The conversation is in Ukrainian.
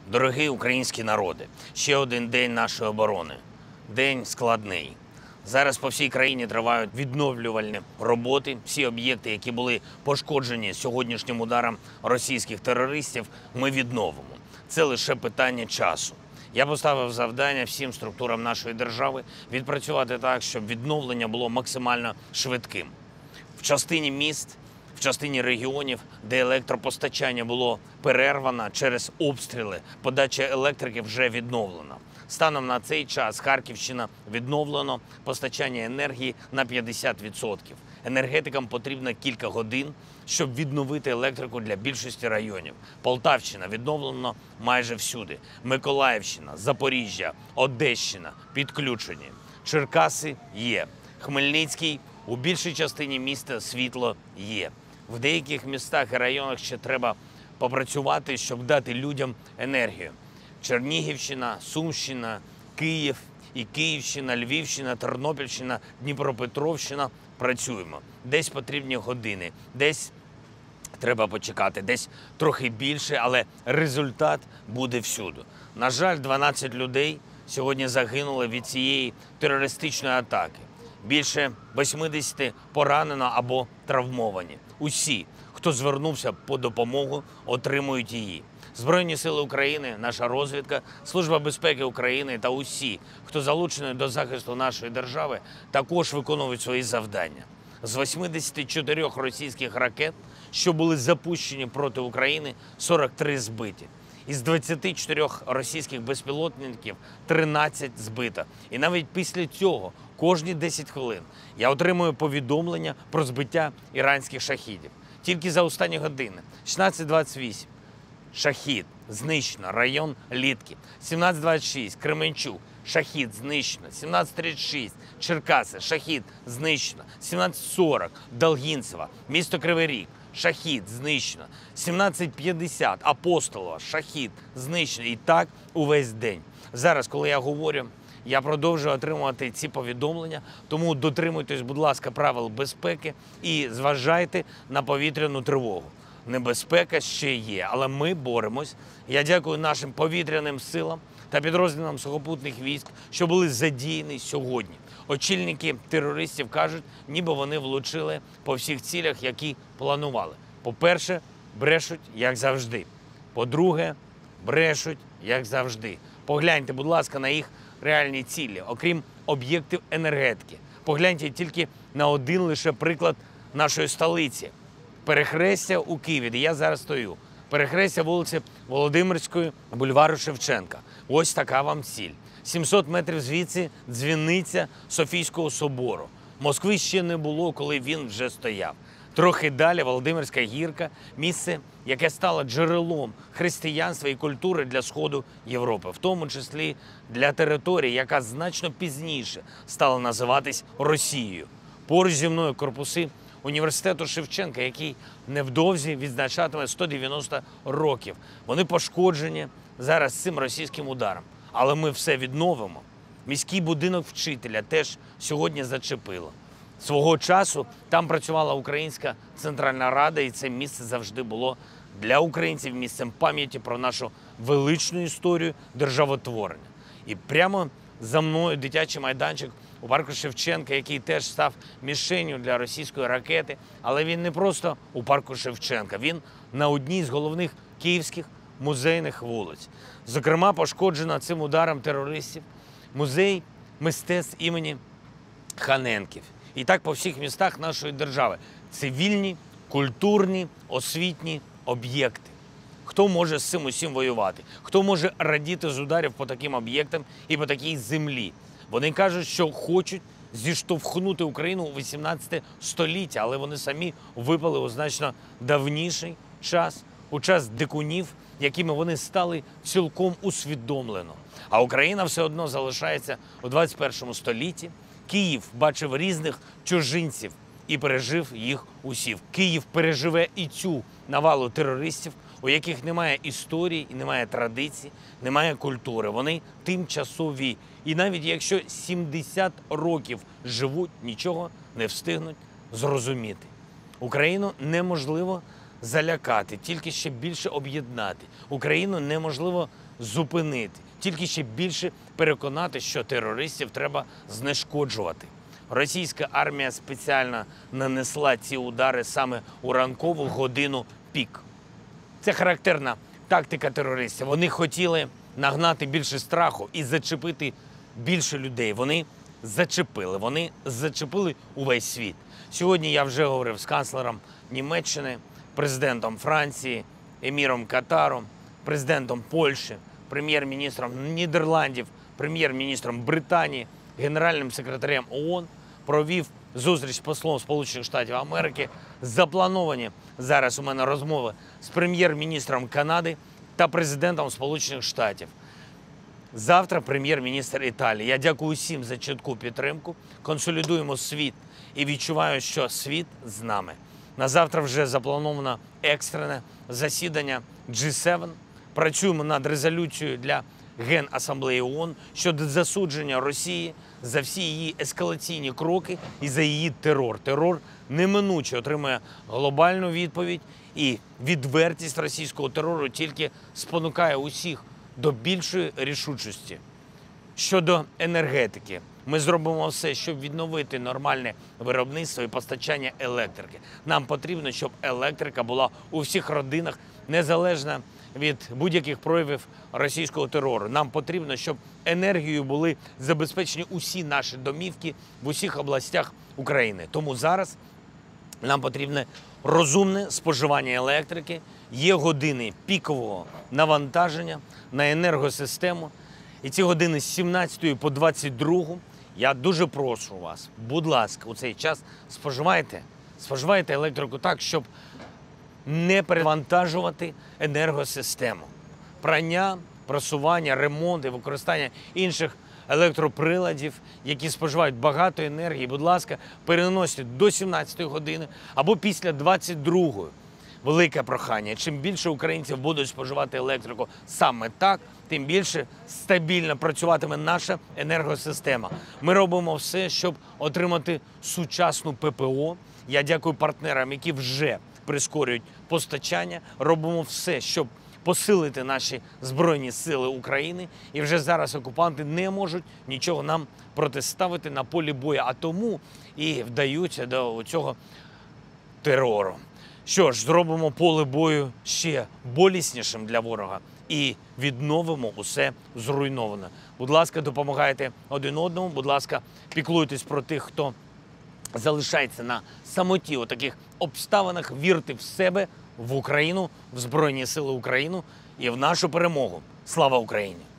Дорогий український народи, ще один день нашої оборони. День складний. Зараз по всій країні тривають відновлювальні роботи. Всі об'єкти, які були пошкоджені сьогоднішнім ударом російських терористів, ми відновимо. Це лише питання часу. Я поставив завдання всім структурам нашої держави відпрацювати так, щоб відновлення було максимально швидким. В частині міст, в частині регіонів, де електропостачання було перервано через обстріли, подача електрики вже відновлена. Станом на цей час Харківщина відновлено постачання енергії на 50%. Енергетикам потрібно кілька годин, щоб відновити електрику для більшості районів. Полтавщина відновлено майже всюди. Миколаївщина, Запоріжжя, Одещина підключені. Черкаси є. Хмельницький у більшій частині міста світло є. В деяких містах і районах ще треба попрацювати, щоб дати людям енергію. Чернігівщина, Сумщина, Київ і Київщина, Львівщина, Тернопільщина, Дніпропетровщина – працюємо. Десь потрібні години, десь треба почекати, десь трохи більше, але результат буде всюди. На жаль, 12 людей сьогодні загинули від цієї терористичної атаки. Більше 80 поранено або травмовані. Усі, хто звернувся по допомогу, отримують її. Збройні сили України, наша розвідка, Служба безпеки України та усі, хто залучений до захисту нашої держави, також виконують свої завдання. З 84 російських ракет, що були запущені проти України, 43 збиті. Із 24 російських безпілотників 13 збито. І навіть після цього, кожні 10 хвилин, я отримую повідомлення про збиття іранських шахідів. Тільки за останні години. 16:28. Шахід знищено, район Літки. 17:26 Кременчук, шахід знищено. 17:36 Черкаси, шахід знищено. 17:40 Долгінцево, місто Кривий Ріг, шахід знищено. 17:50 Апостолова, шахід знищено. І так увесь день. Зараз, коли я говорю, я продовжую отримувати ці повідомлення, тому дотримуйтесь, будь ласка, правил безпеки і зважайте на повітряну тривогу. Небезпека ще є, але ми боремось. Я дякую нашим повітряним силам та підрозділам сухопутних військ, що були задіяні сьогодні. Очільники терористів кажуть, ніби вони влучили по всіх цілях, які планували. По-перше, брешуть, як завжди. По-друге, брешуть, як завжди. Погляньте, будь ласка, на їх реальні цілі, окрім об'єктів енергетики. Погляньте тільки на один лише приклад нашої столиці. Перехрестя у Києві, де я зараз стою. Перехрестя вулиці Володимирської, бульвару Шевченка. Ось така вам ціль. 700 метрів звідси дзвіниця Софійського собору. Москви ще не було, коли він вже стояв. Трохи далі Володимирська гірка – місце, яке стало джерелом християнства і культури для Сходу Європи, в тому числі для території, яка значно пізніше стала називатись Росією. Поруч зі мною корпуси університету Шевченка, який невдовзі відзначатиме 190 років. Вони пошкоджені зараз цим російським ударом. Але ми все відновимо. Міський будинок вчителя теж сьогодні зачепило. Свого часу там працювала Українська Центральна Рада, і це місце завжди було для українців місцем пам'яті про нашу величну історію державотворення. І прямо за мною дитячий майданчик у парку Шевченка, який теж став мішенню для російської ракети. Але він не просто у парку Шевченка, він на одній з головних київських музейних вулиць. Зокрема, пошкоджено цим ударом терористів музей мистецтв імені Ханенків. І так по всіх містах нашої держави. Цивільні, культурні, освітні об'єкти. Хто може з цим усім воювати? Хто може радіти з ударів по таким об'єктам і по такій землі? Вони кажуть, що хочуть зіштовхнути Україну у 18 століття, але вони самі випали у значно давніший час, у час дикунів, якими вони стали цілком усвідомлено. А Україна все одно залишається у 21 столітті. Київ бачив різних чужинців і пережив їх усіх. Київ переживе і цю навалу терористів, у яких немає історії, і немає традицій, немає культури. Вони тимчасові. І навіть якщо 70 років живуть, нічого не встигнуть зрозуміти. Україну неможливо залякати, тільки ще більше об'єднати. Україну неможливо зупинити, тільки ще більше переконати, що терористів треба знешкоджувати. Російська армія спеціально нанесла ці удари саме у ранкову годину пік. Це характерна тактика терористів. Вони хотіли нагнати більше страху і зачепити більше людей. Вони зачепили увесь світ. Сьогодні я вже говорив з канцлером Німеччини, президентом Франції, еміром Катару, президентом Польщі, прем'єр-міністром Нідерландів, прем'єр-міністром Британії, генеральним секретарем ООН, провів зустріч з послом Сполучених Штатів Америки. Заплановані зараз у мене розмови з прем'єр-міністром Канади та президентом Сполучених Штатів. Завтра прем'єр-міністр Італії. Я дякую всім за чітку підтримку. Консолідуємо світ і відчуваю, що світ з нами. На завтра вже заплановано екстрене засідання G7. Працюємо над резолюцією для Генасамблеї ООН щодо засудження Росії за всі її ескалаційні кроки і за її терор. Терор неминуче отримує глобальну відповідь, і відвертість російського терору тільки спонукає усіх до більшої рішучості. Щодо енергетики, ми зробимо все, щоб відновити нормальне виробництво і постачання електрики. Нам потрібно, щоб електрика була у всіх родинах, незалежно від будь-яких проявів російського терору. Нам потрібно, щоб енергією були забезпечені усі наші домівки в усіх областях України. Тому зараз нам потрібне розумне споживання електрики, є години пікового навантаження на енергосистему. І ці години з 17 по 22 я дуже прошу вас, будь ласка, у цей час споживайте електрику так, щоб не перевантажувати енергосистему. Прання, прасування, ремонт і використання інших електроприладів, які споживають багато енергії, будь ласка, переносьте до 17 години або після 22-ї. Велике прохання. Чим більше українців будуть споживати електрику саме так, тим більше стабільно працюватиме наша енергосистема. Ми робимо все, щоб отримати сучасну ППО. Я дякую партнерам, які вже прискорюють постачання. Робимо все, щоб посилити наші Збройні Сили України. І вже зараз окупанти не можуть нічого нам протиставити на полі бою, а тому і вдаються до цього терору. Що ж, зробимо поле бою ще боліснішим для ворога і відновимо усе зруйноване. Будь ласка, допомагайте один одному, будь ласка, піклуйтесь про тих, хто залишається на самоті у таких обставинах, вірте в себе, в Україну, в Збройні Сили України і в нашу перемогу. Слава Україні!